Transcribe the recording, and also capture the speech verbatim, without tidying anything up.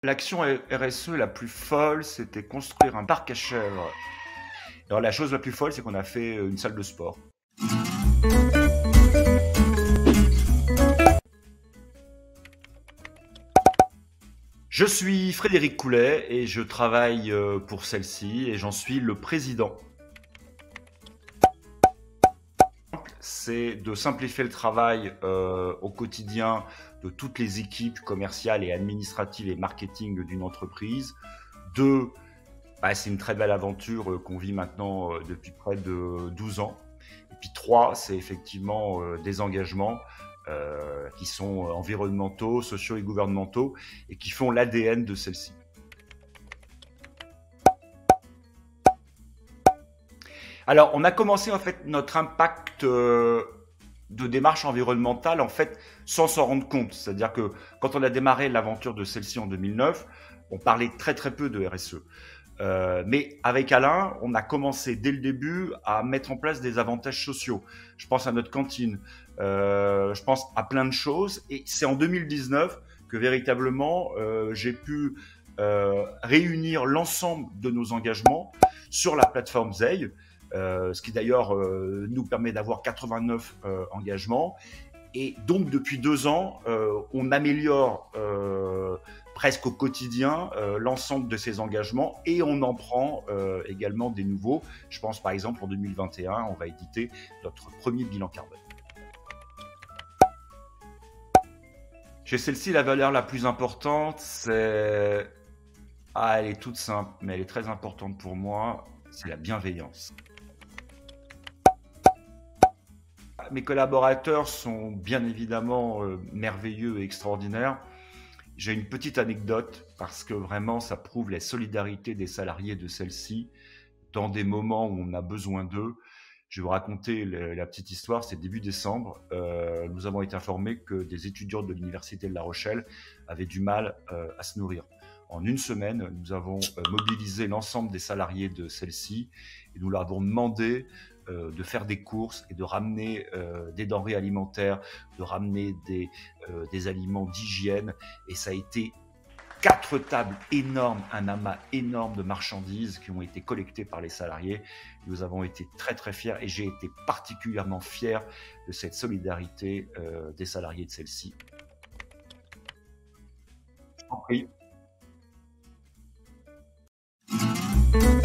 L'action R S E la plus folle, c'était construire un parc à chèvres. Alors la chose la plus folle, c'est qu'on a fait une salle de sport. Je suis Frédéric Coulet et je travaille pour celle-ci et j'en suis le président. C'est de simplifier le travail euh, au quotidien de toutes les équipes commerciales et administratives et marketing d'une entreprise. Deux, bah, c'est une très belle aventure euh, qu'on vit maintenant euh, depuis près de douze ans. Et puis trois, c'est effectivement euh, des engagements euh, qui sont environnementaux, sociaux et gouvernementaux et qui font l'A D N de celle-ci. Alors, on a commencé en fait notre impact euh, de démarche environnementale en fait sans s'en rendre compte. C'est-à-dire que quand on a démarré l'aventure de celle-ci en deux mille neuf, on parlait très très peu de R S E. Euh, mais avec Alain, on a commencé dès le début à mettre en place des avantages sociaux. Je pense à notre cantine, euh, je pense à plein de choses. Et c'est en deux mille dix-neuf que véritablement euh, j'ai pu euh, réunir l'ensemble de nos engagements sur la plateforme Zeil. Euh, ce qui d'ailleurs euh, nous permet d'avoir quatre-vingt-neuf euh, engagements. Et donc depuis deux ans, euh, on améliore euh, presque au quotidien euh, l'ensemble de ces engagements et on en prend euh, également des nouveaux. Je pense par exemple en deux mille vingt et un, on va éditer notre premier bilan carbone. Chez celle-ci, la valeur la plus importante, c'est... Ah, elle est toute simple, mais elle est très importante pour moi, c'est la bienveillance. Mes collaborateurs sont bien évidemment euh, merveilleux et extraordinaires. J'ai une petite anecdote parce que vraiment ça prouve la solidarité des salariés de celle-ci dans des moments où on a besoin d'eux. Je vais vous raconter le, la petite histoire, c'est début décembre. Euh, nous avons été informés que des étudiants de l'Université de La Rochelle avaient du mal euh, à se nourrir. En une semaine, nous avons euh, mobilisé l'ensemble des salariés de celle-ci et nous leur avons demandé euh, de faire des courses et de ramener euh, des denrées alimentaires, de ramener des, euh, des aliments d'hygiène. Et ça a été quatre tables énormes, un amas énorme de marchandises qui ont été collectées par les salariés. Nous avons été très très fiers et j'ai été particulièrement fier de cette solidarité euh, des salariés de celle-ci. Je t'en prie.